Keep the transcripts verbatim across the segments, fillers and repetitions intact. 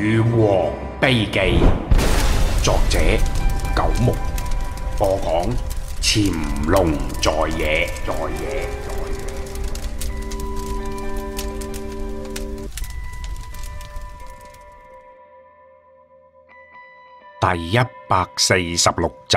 禹王秘記》，作者九牧，播講潛龍在野，在野，在野。第一百四十六集。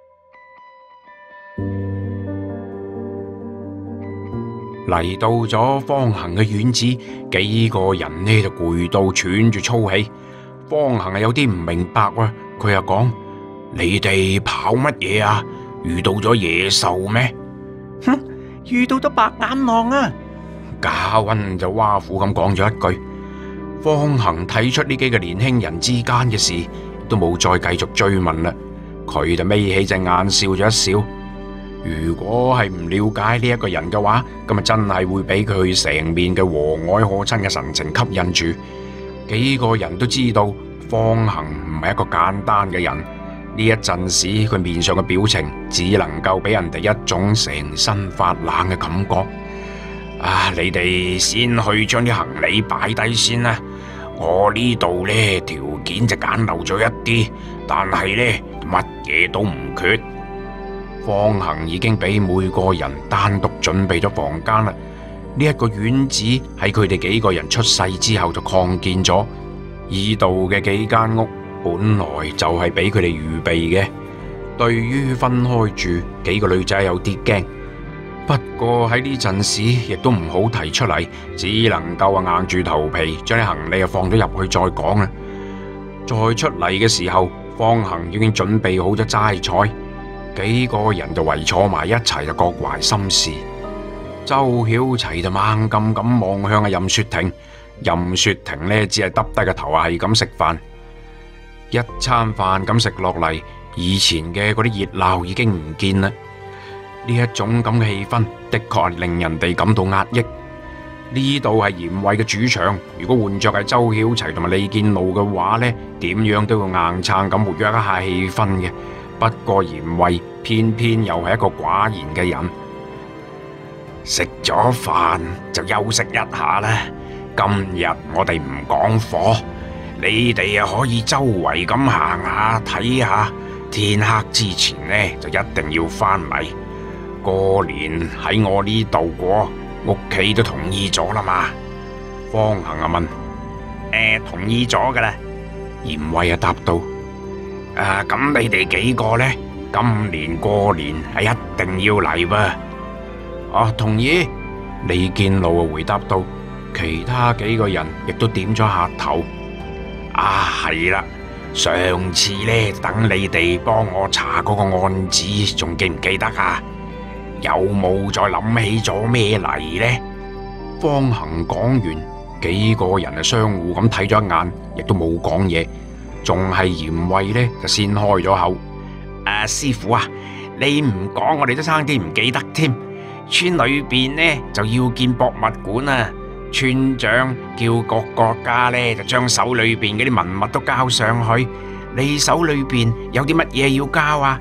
嚟到咗方衡嘅院子，幾個人呢就攰到喘住粗氣。方衡係有啲唔明白喎，佢又講：你哋跑乜嘢啊？遇到咗野獸咩？ 哼，遇到咗白眼狼啊！ 賈溫就挖苦咁講咗一句。方衡睇出呢幾個年輕人之間嘅事，都冇再繼續追問啦。佢就眯起隻眼笑咗一笑。如果係唔了解呢一個人嘅話，咁啊真係會俾佢成面嘅和藹可親嘅神情吸引住。幾個人都知道方衡唔係一個簡單嘅人，呢一陣時佢面上嘅表情只能夠俾人哋一種成身發冷嘅感覺。啊，你哋先去將啲行李擺低先啦。我呢度呢條件就簡陋咗一啲，但係呢乜嘢都唔缺。方衡已經俾每個人單獨準備咗房間啦。呢一個院子喺佢哋幾個人出世之後就擴建咗，呢度嘅幾間屋本來就係俾佢哋預備嘅。對於分開住，幾個女仔有啲驚，不過喺呢陣時亦都唔好提出嚟，只能夠啊硬住頭皮將啲行李啊放咗入去再講啦。再出嚟嘅時候，方衡已經準備好咗齋菜。幾個人就圍坐埋一齊，就各懷心事。周曉齊就猛咁咁望向阿任雪婷，任雪婷呢只係耷低個頭，係咁食飯。一餐飯咁食落嚟，以前嘅嗰啲熱鬧已經唔見啦。呢一種咁嘅氣氛，的確係令人哋感到壓抑。呢度係嚴衛嘅主場，如果換作係周曉齊同埋李建路嘅話呢，點樣都要硬撐咁活躍一下氣氛嘅。不過嚴衛偏偏又係一個寡言嘅人。食咗飯就休息一下啦。今日我哋唔講火，你哋又可以周圍咁行下睇下。天黑之前呢，就一定要返嚟。過年喺我呢度過，屋企都同意咗啦嘛。方衡啊問：誒，同意咗噶啦。嚴衛啊答道：啊，咁你哋幾個呢？今年過年係一定要嚟噃。啊，同意。李建路啊回答道，其他幾個人亦都點咗下頭。啊，係啦，上次呢，等你哋幫我查嗰個案子，仲記唔記得啊？有冇再諗起咗咩嚟呢？方衡講完，幾個人啊相互咁睇咗一眼，亦都冇講嘢。仲係嚴衛呢，就先開咗口。啊，師傅啊，你唔講我哋都差啲唔記得添。村裏邊呢就要建博物館啊，村長叫各國家呢就將手裏邊嗰啲文物都交上去。你手裏邊有啲乜嘢要交啊？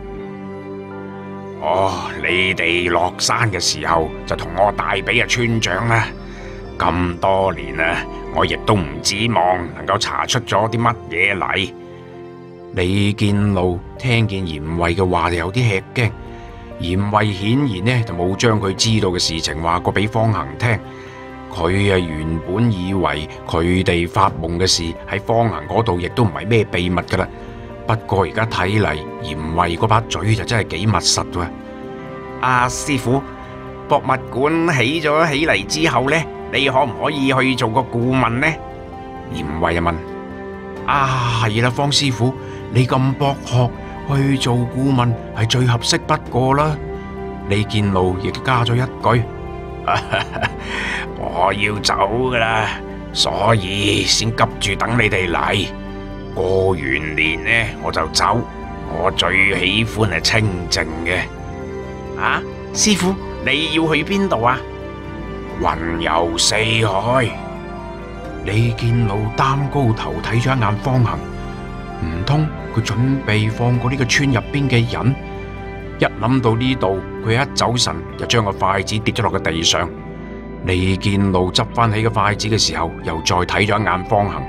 哦，你哋落山嘅時候就同我帶俾啊村長啦。咁多年啊，我亦都唔指望能夠查出咗啲乜嘢嚟。李建路聽見嚴衛嘅話就有啲吃驚。嚴衛顯然呢就冇將佢知道嘅事情話過俾方衡聽。佢啊原本以為佢哋發夢嘅事喺方衡嗰度亦都唔係咩秘密噶啦。不過而家睇嚟，嚴衛嗰把嘴就真係幾密實喎。阿師傅，博物館起咗起嚟之後呢，你可唔可以去做個顧問呢？嚴衛就問。啊，係啦，方師傅，你咁博學，去做顧問係最合適不過啦。李建路亦加咗一句：我要走噶啦，所以先急住等你哋嚟。過完年呢，我就走。我最喜歡係清靜嘅。啊，師傅，你要去邊度啊？雲遊四海。李建路擔高頭睇咗一眼方衡，唔通佢準備放過呢個村入邊嘅人？一諗到呢度，佢一走神就將個筷子跌咗落個地上。李建路執翻起個筷子嘅時候，又再睇咗一眼方衡。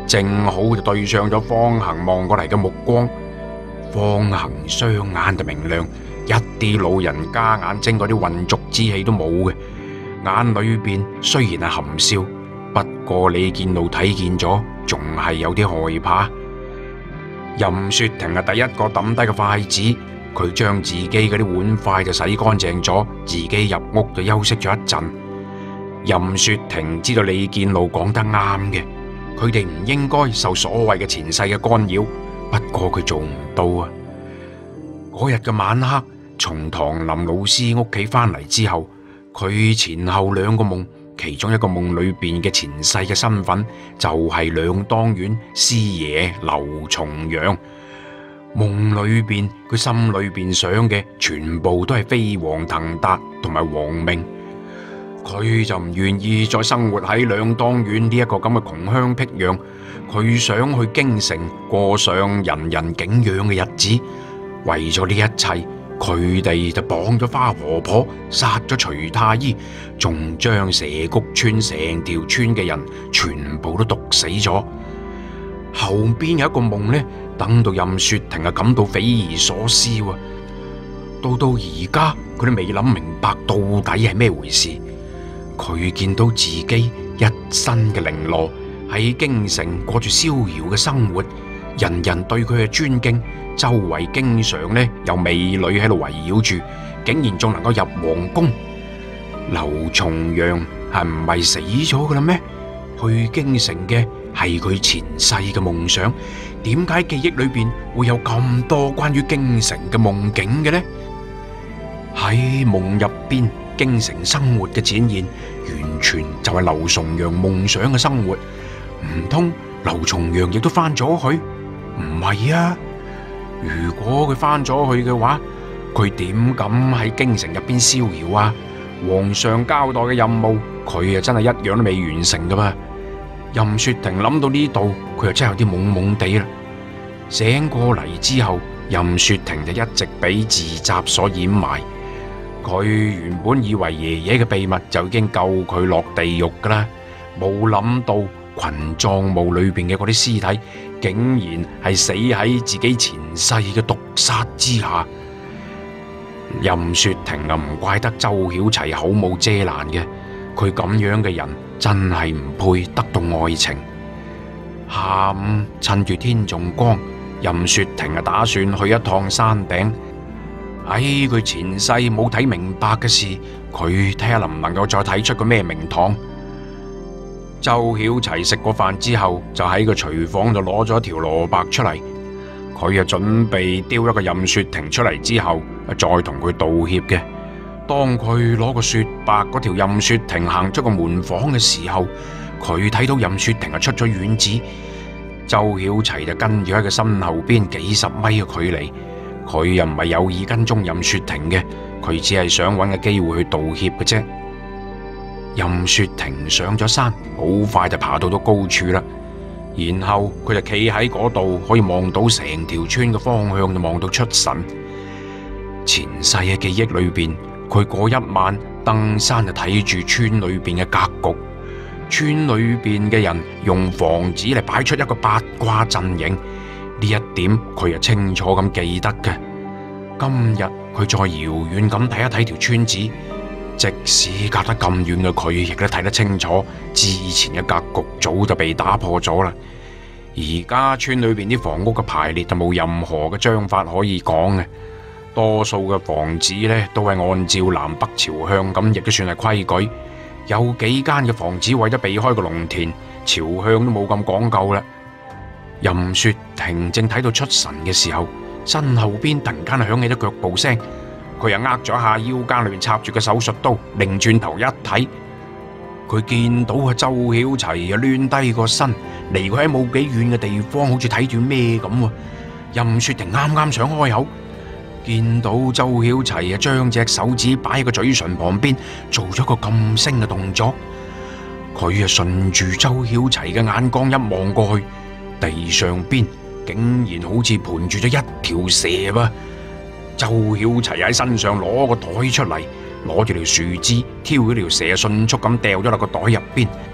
正好就對上咗方恒望過嚟嘅目光。方恒雙眼就明亮，一啲老人家眼睛嗰啲渾濁之氣都冇嘅，眼裏邊雖然係含笑，不過李建路睇見咗，仲係有啲害怕。任雪婷係第一個抌低個筷子，佢將自己嗰啲碗筷就洗乾淨咗，自己入屋就休息咗一陣。任雪婷知道李建路講得啱嘅，佢哋唔應該受所謂嘅前世嘅干擾，不過佢做唔到啊。嗰日嘅晚黑，從唐林老師屋企返嚟之後，佢前後兩個夢，其中一個夢裏邊嘅前世嘅身份就係兩當院師爺劉重陽。夢裏邊佢心裏邊想嘅全部都係飛黃騰達同埋黃明，佢就唔願意再生活喺兩當院呢一個咁嘅窮鄉僻壤，佢想去京城過上人人景仰嘅日子。為咗呢一切，佢哋就綁咗花婆婆，殺咗徐太醫，仲將蛇谷村成條村嘅人全部都毒死咗。後邊有一個夢呢，等到任雪婷啊感到匪夷所思喎。到到而家佢都未諗明白到底係咩回事。佢見到自己一身嘅綾羅喺京城過住逍遙嘅生活，人人對佢嘅尊敬，周圍經常呢有美女喺度圍繞住，竟然仲能夠入皇宮。劉重陽係唔係死咗噶啦咩？去京城嘅係佢前世嘅夢想，點解記憶裏邊會有咁多關於京城嘅夢境嘅呢？喺夢入邊，京城生活嘅展現，完全就係劉重陽夢想嘅生活。唔通劉重陽亦都翻咗去？唔係啊！如果佢翻咗去嘅話，佢點敢喺京城入邊逍遙啊？皇上交代嘅任務，佢啊真係一樣都未完成噶嘛。任雪婷諗到呢度，佢又真係有啲懵懵地啦。醒過嚟之後，任雪婷就一直俾自責所掩埋。佢原本以為爺爺嘅秘密就已經救佢落地獄噶啦，冇諗到群葬墓裏邊嘅嗰啲屍體，竟然係死喺自己前世嘅毒殺之下。任雪婷啊，唔怪得周曉齊口冇遮攔嘅，佢咁樣嘅人真係唔配得到愛情。下午趁住天仲光，任雪婷啊打算去一趟山頂。喺佢前世冇睇明白嘅事，佢睇下能唔能夠再睇出個咩名堂。周曉齊食過飯之後，就喺個廚房度攞咗一條蘿蔔出嚟。佢啊準備丟一個任雪婷出嚟之後，再同佢道歉嘅。當佢攞個雪白嗰條任雪婷行出個門房嘅時候，佢睇到任雪婷啊出咗院子，周曉齊就跟住喺佢身後邊幾十米嘅距離。佢又唔係有意跟蹤任雪婷嘅，佢只係想揾個機會去道歉嘅啫。任雪婷上咗山，好快就爬到咗高處啦。然後佢就企喺嗰度，可以望到成條村嘅方向，就望到出神。前世嘅記憶裏邊，佢嗰一晚登山就睇住村裏邊嘅格局，村裏邊嘅人用房子嚟擺出一個八卦陣營，呢一點佢又清楚咁記得嘅。今日佢再遙遠咁睇一睇條村子，即使隔得咁遠嘅佢，亦都睇得清楚之前嘅格局早就被打破咗啦。而家村裏邊啲房屋嘅排列就冇任何嘅章法可以講嘅，多數嘅房子呢都係按照南北朝向，咁亦都算係規矩。有幾間嘅房子為咗避開個農田，朝向都冇咁講究啦。任雪婷正睇到出神嘅時候，身後邊突然間響起咗腳步聲，佢又握咗下腰間裏邊插住嘅手術刀，擰轉頭一睇，佢見到阿周曉齊又攣低個身，離佢喺冇幾遠嘅地方，好似睇住咩咁。任雪婷啱啱想開口，見到周曉齊啊將隻手指擺喺個嘴唇旁邊，做咗個噤聲嘅動作。佢啊順住周曉齊嘅眼光一望過去，地上邊竟然好似盤住咗一條蛇噃。周曉齊喺身上攞個袋出嚟，攞住條樹枝挑咗條蛇，迅速咁掉咗落個袋入邊。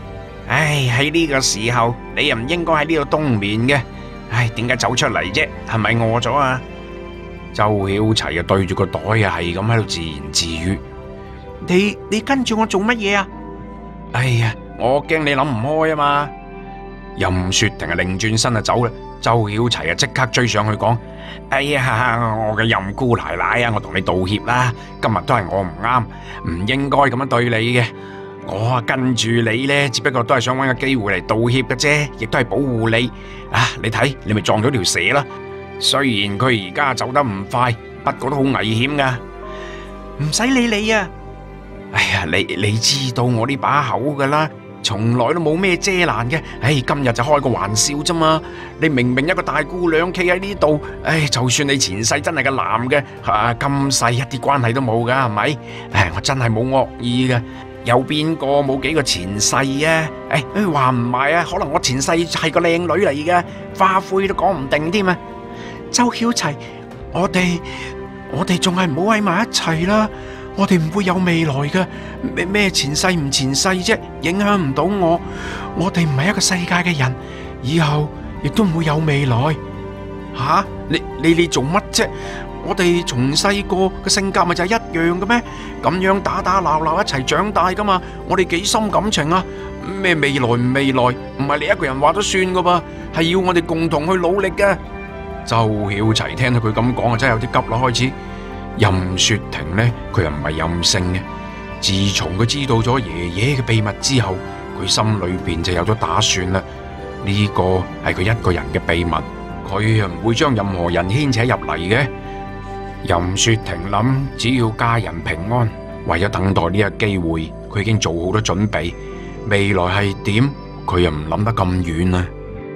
唉，喺呢個時候你又唔應該喺呢度冬眠嘅。唉，點解走出嚟啫？係咪餓咗啊？周曉齊啊對住個袋啊係咁喺度自言自語。 你你跟住我做乜嘢啊？ 哎呀，我驚你諗唔開啊嘛。任雪婷啊擰轉身就走啦。周曉齊啊即刻追上去講：哎呀，我嘅任姑奶奶啊，我同你道歉啦，今日都係我唔啱，唔應該咁樣對你嘅。我啊跟住你呢，只不過都係想揾個機會嚟道歉嘅啫，亦都係保護你。啊，你睇你咪撞咗條蛇啦。雖然佢而家走得唔快，不過都好危險噶。 唔使理你啊！ 哎呀，你你知道我呢把口噶啦，從來都冇咩遮攔嘅。唉，今日就開個玩笑啫嘛。你明明一個大姑娘企喺呢度，唉，就算你前世真係個男嘅，啊，今世一啲關係都冇噶，係咪？唉，我真係冇惡意嘅。有邊個冇幾個前世啊？誒，話唔埋啊，可能我前世係個靚女嚟嘅，花灰都講唔定添啊！ 周曉齊，我哋我哋仲係唔好喺埋一齊啦，我哋唔會有未來嘅，咩咩前世唔前世啫，影響唔到我，我哋唔係一個世界嘅人，以後亦都唔會有未來。吓，你你你做乜啫？我哋從細個嘅性格咪就係一樣嘅咩？咁樣打打鬧鬧一齊長大噶嘛？我哋幾深感情啊？咩未來唔未來？唔係你一個人話都算噶噃，係要我哋共同去努力嘅。 周曉齊聽到佢咁講啊，真係有啲急啦。開始任雪婷呢，佢又唔係任性嘅。自從佢知道咗爺爺嘅秘密之後，佢心裏邊就有咗打算啦。呢個係佢一個人嘅秘密，佢又唔會將任何人牽扯入嚟嘅。任雪婷諗，只要家人平安，為咗等待呢個機會，佢已經做好咗準備。未來係點，佢又唔諗得咁遠啊！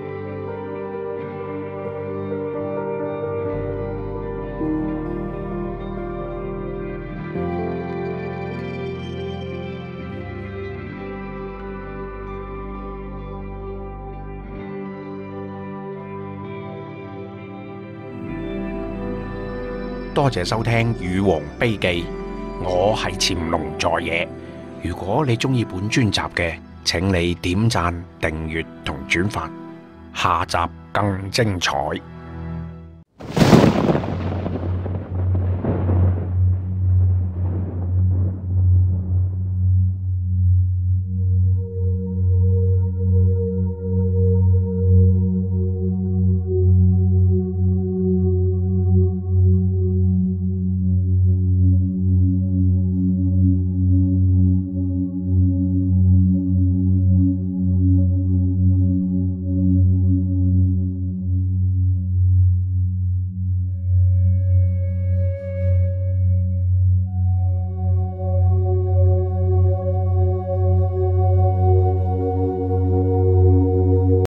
多謝收聽《與王悲記》，我係潛龍在野。如果你中意本專集嘅，請你點讚、訂閱同轉發，下集更精彩。